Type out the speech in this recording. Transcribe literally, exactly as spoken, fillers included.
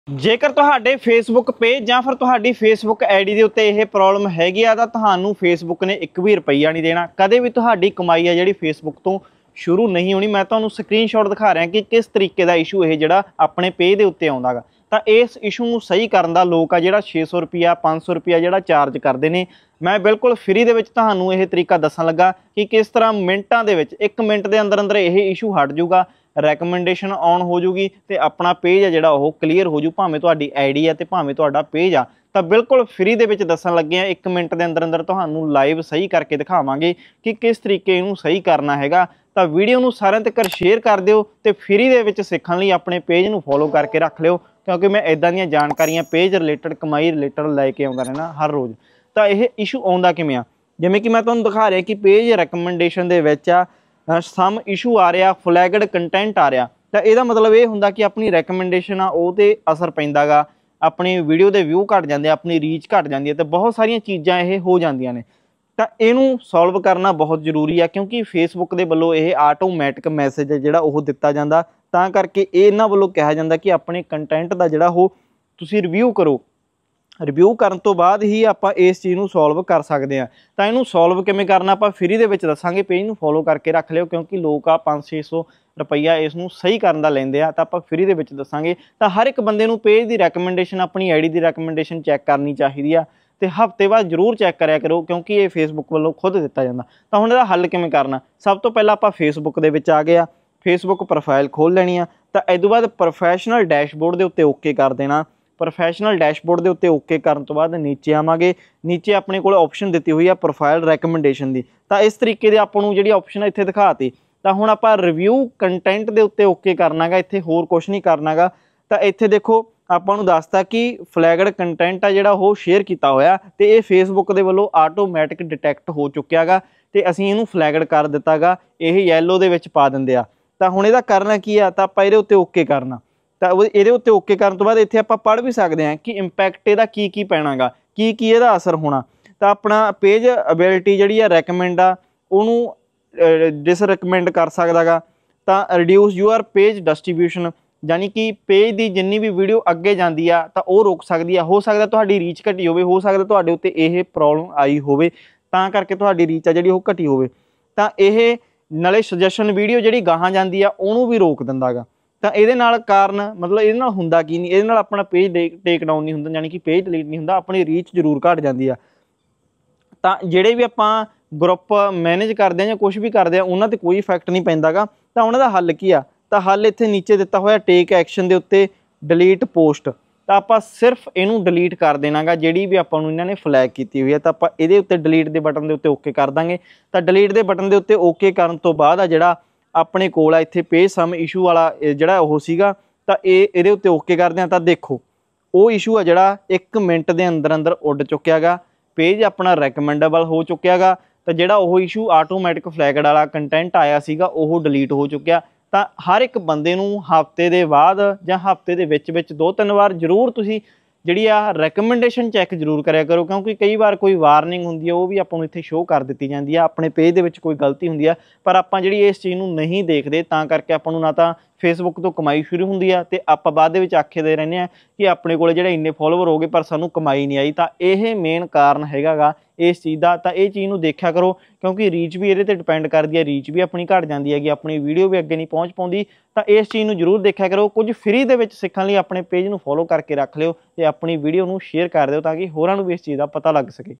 जेकर तुहाडे Facebook page ਜਾਂ ਫਿਰ ਤੁਹਾਡੀ ਫੇਸਬੁੱਕ ਆਈਡੀ ਦੇ ਉੱਤੇ ਇਹ ਪ੍ਰੋਬਲਮ ਹੈਗੀ ਆ ਤਾਂ ਤੁਹਾਨੂੰ ਫੇਸਬੁੱਕ ਨੇ ਇੱਕ ਵੀ ਰੁਪਈਆ ਨਹੀਂ ਦੇਣਾ। ਕਦੇ ਵੀ ਤੁਹਾਡੀ ਕਮਾਈ ਆ ਜਿਹੜੀ ਫੇਸਬੁੱਕ ਤੋਂ ਸ਼ੁਰੂ ਨਹੀਂ ਹੋਣੀ। ਮੈਂ ਤੁਹਾਨੂੰ ਸਕਰੀਨਸ਼ਾਟ ਦਿਖਾ ਰਿਹਾ ਕਿ ਕਿਸ ਤਰੀਕੇ ਦਾ ਇਸ਼ੂ ਇਹ ਜਿਹੜਾ ਆਪਣੇ ਪੇਜ ਦੇ ਉੱਤੇ ਆਉਂਦਾ ਗਾ। ਤਾਂ ਇਸ ਇਸ਼ੂ ਨੂੰ ਸਹੀ ਕਰਨ ਦਾ ਲੋਕ ਆ ਜਿਹੜਾ ਛੇ ਸੌ ਰੁਪਈਆ ਪੰਜ ਸੌ ਰੁਪਈਆ ਜਿਹੜਾ ਚਾਰਜ ਕਰਦੇ ਨੇ। ਮੈਂ ਬਿਲਕੁਲ ਫ੍ਰੀ ਦੇ ਵਿੱਚ ਤੁਹਾਨੂੰ ਇਹ ਤਰੀਕਾ ਦੱਸਣ ਲੱਗਾ ਕਿ किस तरह मिनटां दे विच एक मिनट के अंदर अंदर यह इशू हट जूगा, रैकमेंडेशन ऑन हो जूगी तो अपना पेज है जिहड़ा ओह क्लीयर हो जू, भावें तुहाडी आईडी है तो भावें तुहाडा पेज आ। तो बिल्कुल फ्री दे विच दस्सण लगे हैं, एक मिनट के अंदर अंदर तुहानूं लाइव सही करके दिखावांगे कि किस तरीके इहनूं सही करना हैगा। तो वीडियो नूं सारिआं तक शेयर कर दिओ ते फ्री दे विच सीखण लई अपने पेज नूं फॉलो करके रख लिओ, क्योंकि मैं इदां दीआं जानकारियां पेज रिलेटेड कमाई रिलेटेड लैके आउंदा रहना हर रोज़। तो यह इशू आउंदा किवें आ, जिवें कि मैं तुहानूं दिखा रहा कि पेज रैकमेंडेशन दे विच आ सम इशू आ रहा, फ्लैगड कंटेंट आ रहा। तो यदा मतलब ये हुंदा कि अपनी रैकमेंडेशन आ उह ते असर पैंदा गा, अपनी वीडियो के व्यू घट जाते, अपनी रीच घट जाती है, तो बहुत सारिया चीज़ां ये हो जांदियां ने। तो इनू सॉल्व करना बहुत जरूरी है, क्योंकि फेसबुक के वल्लों ये आटोमैटिक मैसेज है जिहड़ा ओह दिता जांदा, तां करके इन्हां वल्लों कहा जांदा कि अपने कंटेंट का जिहड़ा ओह तुसीं रिव्यू करो। रिव्यू करन तो बाद ही आपां इस चीज़ नूं सॉल्व कर सकते हैं। तो इनू सॉल्व किवें करना आपां फ्री दे विच दस्सांगे, पेज नूं फॉलो करके रख लिओ, क्योंकि लोग आ पाँच छे सौ रुपया इसनूं सही करन दा लैंदे आ। तां आपां फ्री दे विच दस्सांगे। तो हर एक बंदे नूं पेज की रैकमेंडेशन, अपनी आई डी की रैकमेंडेशन चैक करनी चाहिए आ, तो हफ्ते बाद जरूर चैक करिया करो, क्योंकि ये फेसबुक वालों खुद दिता जाता। तो हुण इहदा हल किवें करना, सब तो पहला आपां फेसबुक दे विच आ गए आ, फेसबुक प्रोफाइल खोल लैनी आ। तो इस तों बाद प्रोफैशनल डैशबोर्ड के उत्ते ओके कर देना। प्रोफैशनल डैशबोर्ड के उत्ते ओके करन तो बाद नीचे आवांगे, नीचे अपने कोल ऑप्शन दी हुई है प्रोफाइल रैकमेंडेशन की। तो इस तरीके की आपां नूं जिहड़ी ऑप्शन इत्थे दिखाती। तो हुण आपां रिव्यू कंटेंट के उत्ते ओके करना गा, इत्थे होर कुछ नहीं करना गा। तो इत्थे देखो आपां नूं दसता कि फ्लैगड कंटेंट आ जिहड़ा ओह शेयर कीता होया, ते इह फेसबुक दे वल्लों आटोमैटिक डिटैक्ट हो चुक्या गा, ते असीं इहनूं फ्लैगड कर दिता गा, इह येलो दे विच पा दिंदे आ। तो हुण इहदा करना की आ, तां आपां इहदे उत्ते ओके करना। तो ये उत्ते ओके करन तो बाद इत्थे आपां पढ़ भी सकते हैं कि इंपैक्ट इहदा की की पैना गा, की की इहदा असर होना। तो अपना पेज अबिलिटी जिहड़ी आ रैकमेंड आ उहनूं डिसरिकमेंड कर सकदा गा। तो रिड्यूस यूअर पेज डिस्ट्रीब्यूशन, यानी कि पेज की जिन्नी भी वीडियो अगे जाती आ तो वह रोक सकती है। हो सकता तुहाडी रीच घटी होवे, हो सकता तुहाडे उत्ते इह प्रॉब्लम आई होवे, तां करके तुहाडी रीच आ जिहड़ी ओह घटी होवे। तो इह नाले सजैशन वीडियो जिहड़ी गाहां जाती आ उहनूं भी रोक दिंदा गा। तो ये कारण मतलब ये हुंदा की नहीं, ये अपना पेज टेक डाउन नहीं हुंदा, यानी कि पेज डिलीट नहीं हुंदा, अपनी रीच जरूर घट जाती है। तो जिहड़े भी आपां ग्रुप मैनेज करते हैं या कुछ भी करते हैं उन्हां ते कोई इफैक्ट नहीं पैंदा गा। तो उन्हां दा हल की आ, तो हल इत्थे नीचे दिता होया टेक एक्शन के उत्ते डिलीट पोस्ट। तो आपां सिर्फ इनू डिलीट कर देना गा जिहड़ी भी आपां नूं इन्हां ने फ्लैग की हुई है। तो आपां इहदे उत्ते डिलीट के बटन के उत्ते ओके कर देंगे। तो डिलीट के बटन के उत्ते ओके करन तो बाद आ जिहड़ा अपने कोल इत्थे पेज सम इशू वाला जिहड़ा ओह सीगा, तो ये इहदे उत्ते ओके करदे आ। तां देखो वो इशू आ जिहड़ा एक मिनट के अंदर अंदर उड़ चुक्या गा, पेज अपना रैकमेंडेबल हो चुक्या गा। तो जिहड़ा ओह इशू आटोमैटिक फ्लैगड वाला कंटेंट आया सीगा ओह डिलीट हो चुक्या। तो हर एक बंदे नूं हफ्ते के बाद जां हफ्ते के विच विच दो तीन बार जरूर तुसीं जिहड़ी आ रैकमेंडेशन चैक जरूर करिया करो, क्योंकि कई बार कोई वार्निंग हुंदी है, वो भी आपां नूं इत्थे शो कर दित्ती जांदी है, अपने पेज दे विच कोई गलती हुंदी है, पर आपां जिहड़ी इस चीज़ नूं नहीं देखदे, तां करके आपां नूं ना तां फेसबुक तो कमाई शुरू हुंदी है, ते आपां बाद दे विच आखदे रहिंदे आ कि अपने कोल जिहड़े इन्ने फॉलोवर हो गए पर सानूं कमाई नहीं आई। तां इह मेन कारण हैगा गा इस चीज़ का। तो ये चीज़ नूं देखिया करो, क्योंकि रीच भी इहदे ते डिपेंड करदी है, रीच भी अपनी घट जांदी हैगी, अपनी वीडियो भी अगे नहीं पहुँच पाउंदी। तो इस चीज़ नूं जरूर देखिया करो। कुछ फ्री दे विच सीखण लई अपने पेज नूं फॉलो करके रख लिओ, ते अपनी वीडियो नूं शेयर कर दिओ, ताकि होरां नूं भी इस चीज़ का पता लग सके।